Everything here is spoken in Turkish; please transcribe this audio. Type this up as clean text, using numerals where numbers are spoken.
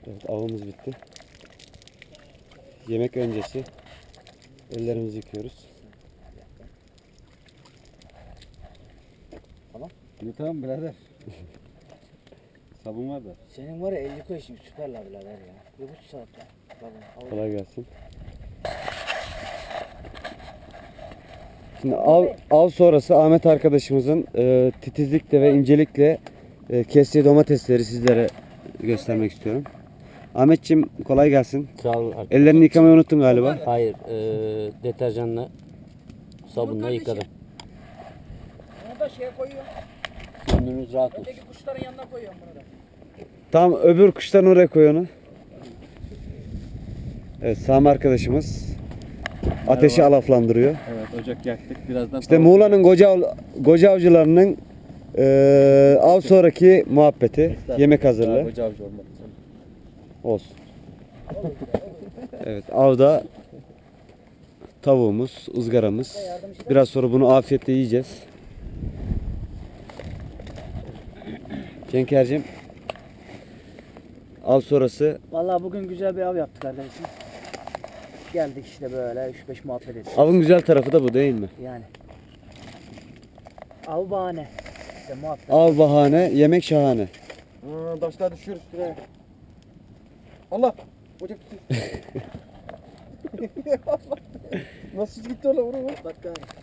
Evet, avımız bitti. Yemek öncesi ellerimizi yıkıyoruz. Tamam. Tamam birader. Sabun var da. Senin var ya 50 koy şimdi süper la birader ya. 1,5 saat ya. Babam, Kolay gelsin. Şimdi av sonrası Ahmet arkadaşımızın titizlikle ve incelikle kestiği domatesleri sizlere göstermek istiyorum. Ahmetciğim kolay gelsin. Sağ ol. Ellerini yıkamayı unuttun galiba. Hayır, deterjanla sabunla yıkadım. Bunu da şeye koyuyorum. Gönlünüz rahat olsun. Öteki kuşların yanına koyuyorum bunu da. Tam öbür kuştan oraya koy onu. Evet, Sami arkadaşımız ateşi alaflandırıyor. Evet, ocak yaktık. Birazdan İşte Muğla'nın koca avcılarının av sonraki muhabbeti, yemek hazırlığı. Koca avcı olmadı. Olsun. Evet, avda tavuğumuz, ızgaramız. Biraz sonra bunu afiyetle yiyeceğiz. Cenker'cim, av sonrası Vallahi bugün güzel bir av yaptık arkadaşım. Geldik işte böyle 3-5 muhabbet ettik. avın güzel tarafı da bu değil mi? Yani. Av bahane. İşte muhabbet. Av bahane, yemek şahane. Taşlar düşüyor üstüne. Allah! Ocak tutuyor. Nasıl gitti ola bunu? Bak